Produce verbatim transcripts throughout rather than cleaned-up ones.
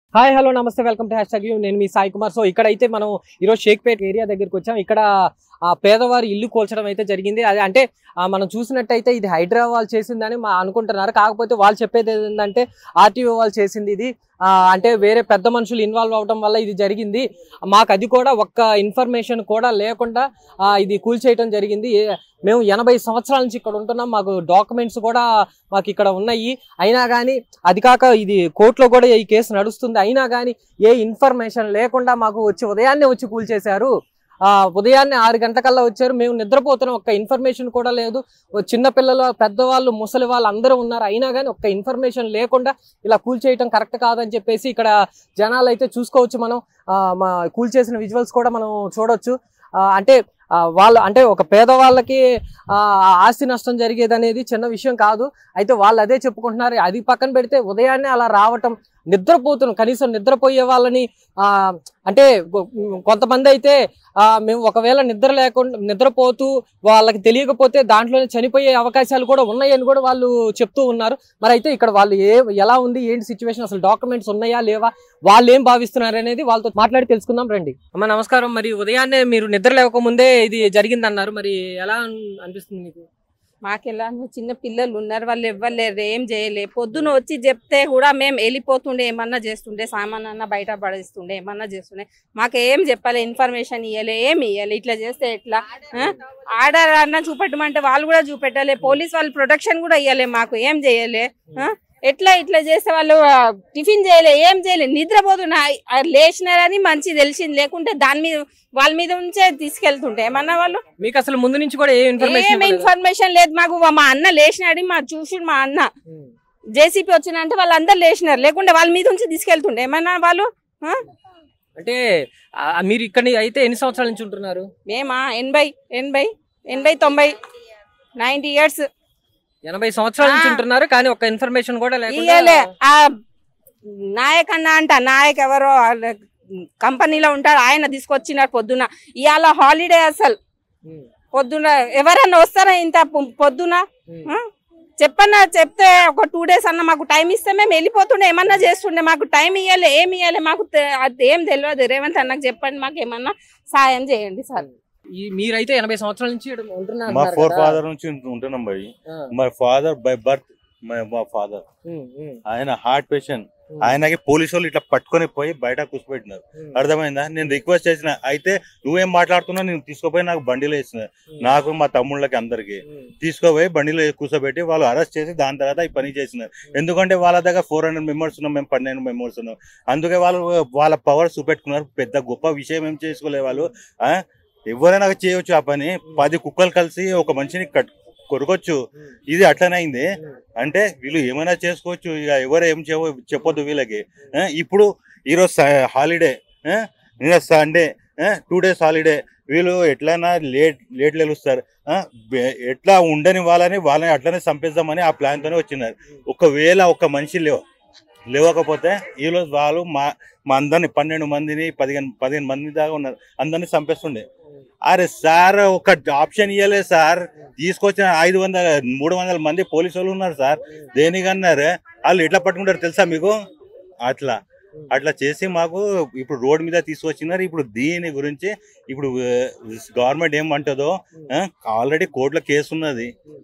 Hi hello నమస్తే welcome to hashtag you నేను మీ సాయి కుమార్. సో ఇక్కడైతే మనం ఈరోజు షేక్పేట్ ఏరియా దగ్గరికి వచ్చాం. ఇక్కడ ఆ పేదవారి ఇల్లు కూల్చడం అయితే జరిగింది. అది అంటే మనం చూసినట్టయితే ఇది హైదరాబాద్ చేసిందని మా అనుకుంటున్నారు. కాకపోతే వాళ్ళు చెప్పేది ఏంటంటే ఆర్టీఓ వాళ్ళు చేసింది ఇది, అంటే వేరే పెద్ద మనుషులు ఇన్వాల్వ్ అవడం వల్ల ఇది జరిగింది. మాకు అది కూడా ఒక్క ఇన్ఫర్మేషన్ కూడా లేకుండా ఇది కూల్చేయడం జరిగింది. మేము ఎనభై సంవత్సరాల నుంచి ఇక్కడ ఉంటున్నాం, మాకు డాక్యుమెంట్స్ కూడా మాకు ఇక్కడ ఉన్నాయి. అయినా కానీ అది కాక ఇది కోర్టులో కూడా ఈ కేసు నడుస్తుంది. అయినా కానీ ఏ ఇన్ఫర్మేషన్ లేకుండా మాకు వచ్చి ఉదయాన్నే వచ్చి కూల్చేశారు. ఆ ఉదయాన్నే ఆరు గంటకల్లా వచ్చారు. మేము నిద్రపోతున్నాం, ఒక్క ఇన్ఫర్మేషన్ కూడా లేదు. చిన్నపిల్లలు, పెద్దవాళ్ళు, ముసలి వాళ్ళు అందరూ ఉన్నారు. అయినా కానీ ఒక్క ఇన్ఫర్మేషన్ లేకుండా ఇలా కూల్చేయటం కరెక్ట్ కాదని చెప్పేసి ఇక్కడ జనాలు అయితే చూసుకోవచ్చు. మనం మా కూల్చేసిన విజువల్స్ కూడా మనం చూడొచ్చు. అంటే వాళ్ళు అంటే ఒక పేదవాళ్ళకి ఆస్తి నష్టం జరిగేది అనేది చిన్న విషయం కాదు. అయితే వాళ్ళు అదే చెప్పుకుంటున్నారు. అది పక్కన పెడితే ఉదయాన్నే అలా రావటం, నిద్రపోతున్నాం, కనీసం నిద్రపోయే వాళ్ళని అంటే కొంతమంది అయితే మేము ఒకవేళ నిద్ర లేకుండా నిద్రపోతూ వాళ్ళకి తెలియకపోతే దాంట్లోనే చనిపోయే అవకాశాలు కూడా ఉన్నాయని కూడా వాళ్ళు చెప్తూ ఉన్నారు. మరి అయితే ఇక్కడ వాళ్ళు ఏ ఎలా ఉంది ఏంటి సిచ్యువేషన్, అసలు డాక్యుమెంట్స్ ఉన్నాయా లేవా, వాళ్ళు ఏం భావిస్తున్నారు అనేది వాళ్ళతో మాట్లాడి తెలుసుకుందాం రండి. అమ్మ నమస్కారం. మరి ఉదయాన్నే మీరు నిద్ర లేవకముందే ఇది జరిగిందన్నారు, మరి ఎలా అనిపిస్తుంది మీకు? మాకెలా చిన్న పిల్లలు ఉన్నారు, వాళ్ళు ఇవ్వలేరు, ఏం చేయలే. పొద్దున వచ్చి చెప్తే కూడా మేము వెళ్ళిపోతుండే, ఏమన్నా చేస్తుండే, సామాన్ అన్న బయట పడేస్తుండే, ఏమన్నా చేస్తుండే. మాకు ఏం చెప్పాలి, ఇన్ఫర్మేషన్ ఇవ్వలే, ఏమి ఇవ్వాలి. ఇట్లా చేస్తే ఎట్లా? ఆర్డర్ అన్న చూపెట్టమంటే వాళ్ళు కూడా చూపెట్టాలి, పోలీస్ వాళ్ళు ప్రొటెక్షన్ కూడా ఇవ్వలే, మాకు ఏం చేయలే. ఎట్లా ఇట్లా చేస్తే వాళ్ళు టిఫిన్ చేయలే, ఏం చేయలే, నిద్రపోతున్నా. లేచినారని మంచి తెలిసింది, లేకుంటే దాని మీద వాళ్ళ మీద ఉంచే తీసుకెళ్తుంటే ఏమన్నా వాళ్ళు. మీకు అసలు ముందు నుంచి కూడా ఏ ఇన్ఫర్మేషన్ లేదు మాకు. మా అన్న లేచినాడు, మా చూసి మా అన్న జేసీపీ వచ్చినంటే వాళ్ళందరూ లేచినారు, లేకుంటే వాళ్ళ మీద ఉంచి తీసుకెళ్తుండే ఏమన్నా వాళ్ళు. అంటే మీరు ఇక్కడ అయితే ఎన్ని సంవత్సరాల నుంచి ఉంటున్నారు? మేమా ఎనభై ఎనభై ఎనభై తొంభై నైన్టీ ఇయర్స్ ఎనభై సంవత్సరాల నుంచి ఉంటున్నారు, కానీ ఒక ఇన్ఫర్మేషన్ కూడా ఇయ్యలే. ఆ నాయక్ అన్న అంట, నాయక్ ఎవరో కంపెనీలో ఉంటాడు, ఆయన తీసుకొచ్చినారు పొద్దున. ఇవాళ హాలిడే, అసలు పొద్దున ఎవరన్నా వస్తారా ఇంత పొద్దున? చెప్పన్నా, చెప్తే ఒక టూ డేస్ అన్న మాకు టైం ఇస్తే మేము వెళ్ళిపోతుండే, ఏమన్నా చేస్తుండే. మాకు టైం ఇవ్వాలి, ఏమి ఇవ్వాలి, మాకు అది ఏం తెలియదు. రేవంత్ అన్నకు చెప్పండి, మాకు ఏమన్నా సాయం చేయండి సార్. మీరైతే ఎనభై సంవత్సరాల నుంచి ఉంటున్నారు. మా ఫోర్ ఫాదర్ నుంచి ఉంటున్నాం భయ్. మై ఫాదర్ బై బర్త్ మా ఫాదర్ ఆయన హార్ట్ పేషెంట్. ఆయనకి పోలీసు వాళ్ళు ఇట్లా పట్టుకొని పోయి బయట కూర్చోబెట్టినారు. అర్థమైందా? నేను రిక్వెస్ట్ చేసిన, అయితే నువ్వేం మాట్లాడుతున్నావు, నేను తీసుకుపోయి నాకు బండిలో వేసిన, నాకు మా తమ్ముళ్ళకి అందరికి తీసుకుపోయి బండిలో కూర్చోబెట్టి వాళ్ళు అరెస్ట్ చేసి దాని తర్వాత ఈ పని చేసినారు. ఎందుకంటే వాళ్ళ దగ్గర ఫోర్ హండ్రెడ్ మెంబర్స్ ఉన్నాం, మేము పన్నెండు మెంబర్స్ ఉన్నాం. అందుకే వాళ్ళు వాళ్ళ పవర్ చూపెట్టుకున్నారు. పెద్ద గొప్ప విషయం ఏం చేసుకోలే వాళ్ళు. ఎవరైనా చేయవచ్చు ఆ పని. పది కుక్కలు కలిసి ఒక మనిషిని కట్ కొరకొచ్చు. ఇది అట్లనే అయింది అంటే వీళ్ళు ఏమైనా చేసుకోవచ్చు. ఇక ఎవరు ఏం చెప్పొద్దు వీళ్ళకి. ఇప్పుడు ఈరోజు హాలిడే, నిన్న సండే, టూ డేస్ హాలిడే. వీళ్ళు ఎట్లయినా లేట్ లేట్ లేలుస్తారు. ఎట్లా ఉండని వాళ్ళని వాళ్ళని అట్లనే చంపేద్దామని ఆ ప్లాన్తోనే వచ్చినారు. ఒకవేళ ఒక మనిషి లేవు లేవకపోతే ఈరోజు వాళ్ళు మా మా అందరిని పన్నెండు మందిని పదిహేను పదిహేను మంది దాకా ఉన్నారు, అందరినీ చంపేస్తుండే. అరే సార్, ఒక ఆప్షన్ ఇవ్వలేదు సార్. తీసుకొచ్చిన ఐదు వందల మూడు వందల మంది పోలీసు వాళ్ళు ఉన్నారు సార్. దేనికన్నారు? వాళ్ళు ఎట్లా పట్టుకుంటారు తెలుసా మీకు? అట్లా అట్లా చేసి మాకు ఇప్పుడు రోడ్ మీద తీసుకొచ్చినారు. ఇప్పుడు దీని గురించి ఇప్పుడు గవర్నమెంట్ ఏమంటుందో, ఆల్రెడీ కోర్టులో కేసు ఉన్నది,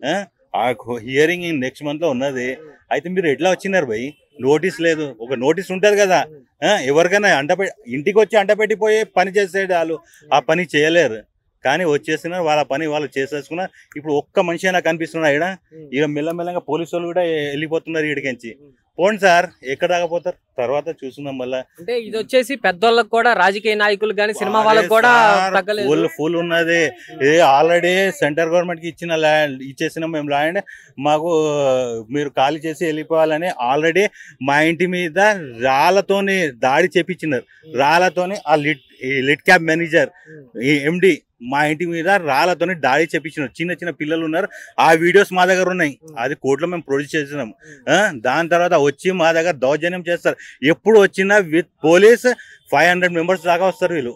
ఆ హియరింగ్ నెక్స్ట్ మంత్ లో ఉన్నది. అయితే మీరు ఎట్లా వచ్చినారు భయ్? నోటీస్ లేదు. ఒక నోటీస్ ఉంటది కదా, ఎవరికైనా అంటపె ఇంటికి వచ్చి అంటపెట్టిపోయి పని చేసేది వాళ్ళు ఆ పని చేయలేరు. కానీ వచ్చేసినారు, వాళ్ళ పని వాళ్ళు చేసేసుకున్నారు. ఇప్పుడు ఒక్క మనిషి అయినా కనిపిస్తున్నా ఇక్కడ ఇక మెల్లమెల్లగా పోలీసు వాళ్ళు కూడా వెళ్ళిపోతున్నారు ఇక్కడికించి. పోండి సార్, ఎక్కడ దాకపోతారు తర్వాత చూస్తున్నాం. మళ్ళీ అంటే ఇది వచ్చేసి పెద్దోళ్ళకి కూడా, రాజకీయ నాయకులు కానీ సినిమా వాళ్ళకి కూడా ఫుల్ ఫుల్ ఉన్నది. ఇది ఆల్రెడీ సెంట్రల్ గవర్నమెంట్ కి ఇచ్చిన ల్యాండ్ ఇచ్చేసినాం మేము. ల్యాండ్ మాకు మీరు ఖాళీ చేసి వెళ్ళిపోవాలని ఆల్రెడీ మా ఇంటి మీద రాళ్లతోని దాడి చేపించినారు. రాళ్లతోని ఆ లిట్ లిట్ క్యాబ్ మేనేజర్ ఈ ఎండి మా ఇంటి మీద రాళ్లతోని దాడి చేపించినారు. చిన్న చిన్న పిల్లలు ఉన్నారు, ఆ వీడియోస్ మా దగ్గర ఉన్నాయి. అది కోర్టులో మేము ప్రొడ్యూస్ చేసినాం. దాని తర్వాత వచ్చి మా దగ్గర దౌర్జన్యం చేస్తారు. ఎప్పుడు వచ్చినా with police five hundred members దాకా వస్తారు వీళ్ళు.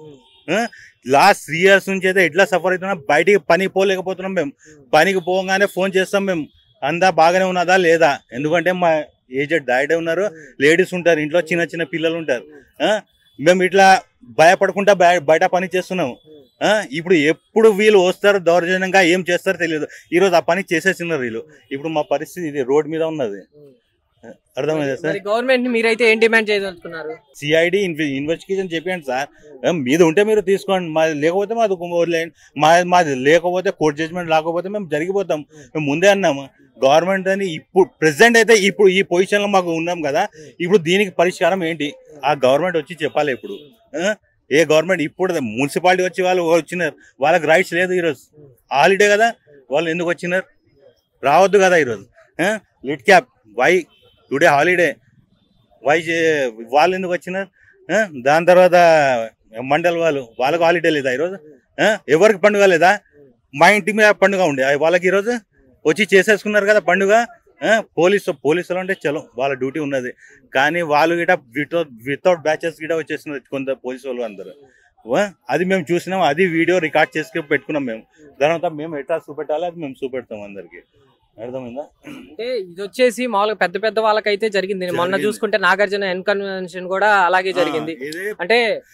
లాస్ట్ త్రీ ఇయర్స్ నుంచి అయితే ఎట్లా సఫర్ అవుతున్నాం, బయటికి పని పోలేకపోతున్నాం. మేము పనికి పోగానే ఫోన్ చేస్తాం మేము, అందా బాగానే ఉన్నదా లేదా, ఎందుకంటే మా ఏజెడ్ డాడీ ఉన్నారు, లేడీస్ ఉంటారు, ఇంట్లో చిన్న చిన్న పిల్లలు ఉంటారు. మేము ఇట్లా భయపడకుండా బయట పని చేస్తున్నాము. ఇప్పుడు ఎప్పుడు వీళ్ళు వస్తారు దౌర్జన్యంగా ఏం చేస్తారో తెలియదు. ఈరోజు ఆ పని చేసేసినారు వీళ్ళు. ఇప్పుడు మా పరిస్థితి ఇది రోడ్ మీద ఉన్నది. అర్థమైందా సార్? గవర్నమెంట్ మీరైతే ఏం డిమాండ్ చేయదలుచుకున్నారు? సిఐడి ఇన్వెస్టిగేషన్ చెప్పండి సార్. మీద ఉంటే మీరు తీసుకోండి, మాది లేకపోతే మాది వదిలేయండి. మా మాది లేకపోతే కోర్టు జడ్జిమెంట్ లేకపోతే మేము జరిగిపోతాం. మేము ముందే అన్నాము గవర్నమెంట్ అని. ఇప్పుడు ప్రెసిడెంట్ అయితే ఇప్పుడు ఈ పొజిషన్ లో మాకు ఉన్నాం కదా, ఇప్పుడు దీనికి పరిష్కారం ఏంటి ఆ గవర్నమెంట్ వచ్చి చెప్పాలి. ఇప్పుడు ఏ గవర్నమెంట్ ఇప్పుడు మున్సిపాలిటీ వచ్చి వాళ్ళు వచ్చినారు, వాళ్ళకి రైట్స్ లేదు. ఈరోజు హాలిడే కదా, వాళ్ళు ఎందుకు వచ్చినారు? రావద్దు కదా ఈరోజు. లిట్ క్యాప్ వై టుడే హాలిడే, వై వాళ్ళు ఎందుకు వచ్చినారు? దాని తర్వాత మండల్ వాళ్ళు, వాళ్ళకు హాలిడే లేదా ఈరోజు? ఎవరికి పండుగ లేదా? మా ఇంటి మీద పండుగ ఉండే వాళ్ళకి ఈరోజు వచ్చి చేసేసుకున్నారు కదా పండుగ. పోలీసు పోలీసులు అంటే చలో వాళ్ళ డ్యూటీ ఉన్నది, కానీ వాళ్ళు గిట వితౌట్ వితౌట్ బ్యాచెస్ గిట వచ్చేస్తున్నారు కొంత పోలీసు వాళ్ళు అందరూ. అది మేము చూసినాం, అది వీడియో రికార్డ్ చేసి పెట్టుకున్నాం మేము. తర్వాత మేము ఎట్లా చూపెట్టాలి అది మేము చూపెడతాం అందరికి. అర్థమైందా? అంటే ఇది వచ్చేసి మామూలుగా పెద్ద పెద్ద వాళ్ళకైతే జరిగింది. మొన్న చూసుకుంటే నాగార్జున ఎన్ కన్వెన్షన్ కూడా అలాగే జరిగింది. అంటే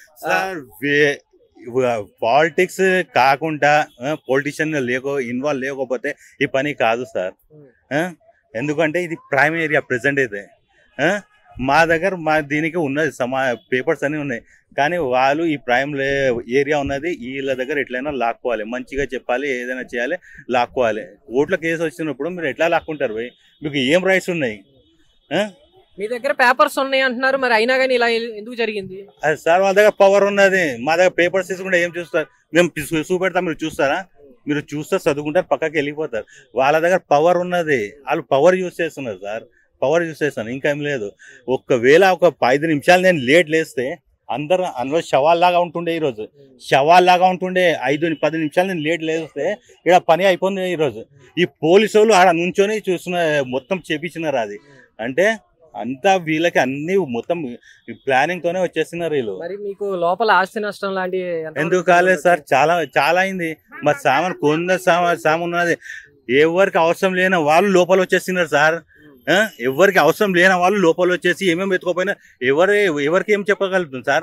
పాలిటిక్స్ కాకుండా పొలిటీషియన్ లేకో ఇన్వాల్వ్ లేకపోతే ఈ పని కాదు సార్. ఎందుకంటే ఇది ప్రైమ్ ఏరియా ప్రెసెంట్ అయితే. మా దగ్గర మా దీనికి ఉన్నది సమా పేపర్స్ అన్నీ ఉన్నాయి, కానీ వాళ్ళు ఈ ప్రైమ్ ఏరియా ఉన్నది వీళ్ళ దగ్గర ఎట్లయినా లాక్కోవాలి. మంచిగా చెప్పాలి, ఏదైనా చేయాలి, లాక్కోవాలి. ఓట్ల కేసు వచ్చినప్పుడు మీరు ఎట్లా లాక్కుంటారు భయ్? మీకు ఏం రైట్స్ ఉన్నాయి? మీ దగ్గర పేపర్స్ ఉన్నాయి అంటున్నారు, మరి అయినా కానీ ఇలా ఎందుకు జరిగింది? అది సార్ వాళ్ళ దగ్గర పవర్ ఉన్నది, మా దగ్గర పేపర్స్ తీసుకుంటే ఏం చూస్తారు? మేము చూపెడతాం, మీరు చూస్తారా? మీరు చూస్తే చదువుకుంటారు, పక్కకి వెళ్ళిపోతారు. వాళ్ళ దగ్గర పవర్ ఉన్నది, వాళ్ళు పవర్ యూజ్ చేస్తున్నారు సార్. పవర్ యూజ్ చేస్తాను, ఇంకేం లేదు. ఒక్కవేళ ఒక ఐదు నిమిషాలు నేను లేట్ లేస్తే అందరు అందులో శవాల్లాగా ఉంటుండే. ఈరోజు శవాల్లాగా ఉంటుండే. ఐదు పది నిమిషాలు నేను లేట్ లేస్తే ఇక్కడ పని అయిపోయింది. ఈరోజు ఈ పోలీసు వాళ్ళు ఆడ నుంచొని చూస్తున్న మొత్తం చేపించినారు. అది అంటే అంతా వీళ్ళకి అన్ని మొత్తం ప్లానింగ్ తోనే వచ్చేస్తున్నారు వీళ్ళు. మరి మీకు లోపల ఆస్తి నష్టం లాంటి ఎందుకు కాలేదు సార్? చాలా చాలా అయింది. మరి సామాన్ కొంత సామాన్ సామాన్ ఉన్నది, ఎవరికి అవసరం లేని వాళ్ళు లోపల వచ్చేస్తున్నారు సార్. ఎవరికి అవసరం లేని వాళ్ళు లోపల వచ్చేసి ఏమేమి ఎత్తుకోపోయినా ఎవరి ఎవరికి ఏం చెప్పగలుగుతుంది సార్?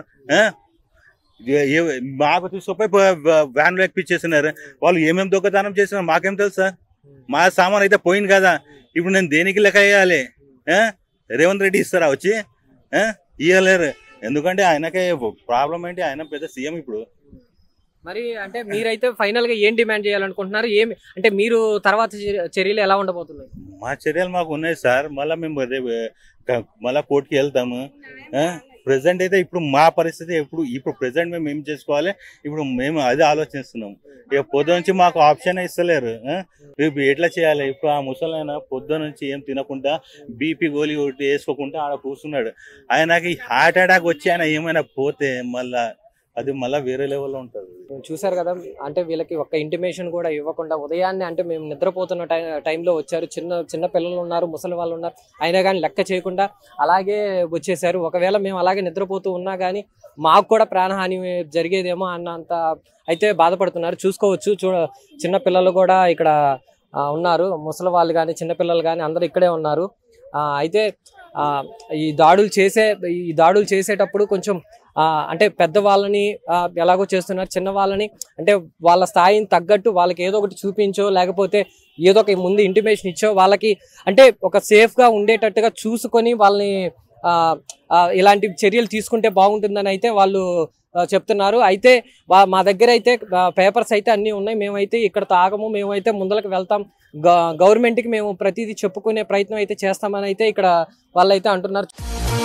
మాకు తీసుకుపోయి వ్యాన్లో ఎక్కిచ్చేస్తున్నారు. వాళ్ళు ఏమేమి దొంగతనం చేసినారు మాకేం తెలుసు సార్? మా సామాన్ అయితే పోయింది కదా, ఇప్పుడు నేను దేనికి లెక్క వేయాలి? రేవంత్ రెడ్డి ఇస్తారా వచ్చి? ఇవ్వలేరు. ఎందుకంటే ఆయనకే ప్రాబ్లం ఏంటి, ఆయన పెద్ద సీఎం ఇప్పుడు. మరి అంటే మీరైతే ఫైనల్ గా ఏం డిమాండ్ చేయాలనుకుంటున్నారు? ఏమి అంటే మీరు తర్వాత చర్యలు ఎలా ఉండబోతున్నాయి? మా చర్యలు మాకు ఉన్నాయి సార్. మళ్ళీ మేము మళ్ళీ కోర్టుకి వెళ్తాము. ప్రెసెంట్ అయితే ఇప్పుడు మా పరిస్థితి ఎప్పుడు ఇప్పుడు ప్రెసెంట్ మేము ఏం చేసుకోవాలి ఇప్పుడు మేము అదే ఆలోచిస్తున్నాం. ఇక పొద్దు నుంచి మాకు ఆప్షన్ ఇస్తలేరు. ఇప్పుడు ఎట్లా చేయాలి? ఇప్పుడు ఆ ముసలైన పొద్దు నుంచి ఏం తినకుండా బీపీ గోళీ ఒకటి వేసుకోకుండా ఆడ కూర్చున్నాడు. ఆయనకి హార్ట్ అటాక్ వచ్చి ఆయన ఏమైనా పోతే మళ్ళా అది మళ్ళీ వేరే లెవెల్లో ఉంటుంది. చూసారు కదా, అంటే వీళ్ళకి ఒక్క ఇంటిమేషన్ కూడా ఇవ్వకుండా ఉదయాన్నే అంటే మేము నిద్రపోతున్న టై టైంలో వచ్చారు. చిన్న చిన్న పిల్లలు ఉన్నారు, ముసలి వాళ్ళు ఉన్నారు, అయినా కానీ లెక్క చేయకుండా అలాగే వచ్చేసారు. ఒకవేళ మేము అలాగే నిద్రపోతూ ఉన్నా కానీ మాకు కూడా ప్రాణహాని జరిగేదేమో అన్నంత అయితే బాధపడుతున్నారు. చూసుకోవచ్చు, చూడ చిన్న పిల్లలు కూడా ఇక్కడ ఉన్నారు, ముసలి వాళ్ళు కానీ చిన్నపిల్లలు కానీ అందరూ ఇక్కడే ఉన్నారు. అయితే ఈ దాడులు చేసే ఈ దాడులు చేసేటప్పుడు కొంచెం అంటే పెద్దవాళ్ళని ఎలాగో చేస్తున్నారు, చిన్న వాళ్ళని అంటే వాళ్ళ స్థాయిని తగ్గట్టు వాళ్ళకి ఏదో ఒకటి చూపించో లేకపోతే ఏదో ఒక ముందు ఇంటిమేషన్ ఇచ్చో వాళ్ళకి అంటే ఒక సేఫ్గా ఉండేటట్టుగా చూసుకొని వాళ్ళని ఇలాంటి చర్యలు తీసుకుంటే బాగుంటుందని అయితే వాళ్ళు చెప్తున్నారు. అయితే మా దగ్గర అయితే పేపర్స్ అయితే అన్నీ ఉన్నాయి, మేమైతే ఇక్కడ తాగము, మేమైతే ముందరకు వెళ్తాం, గవర్నమెంట్కి మేము ప్రతిదీ చెప్పుకునే ప్రయత్నం అయితే చేస్తామని అయితే ఇక్కడ వాళ్ళైతే అంటున్నారు.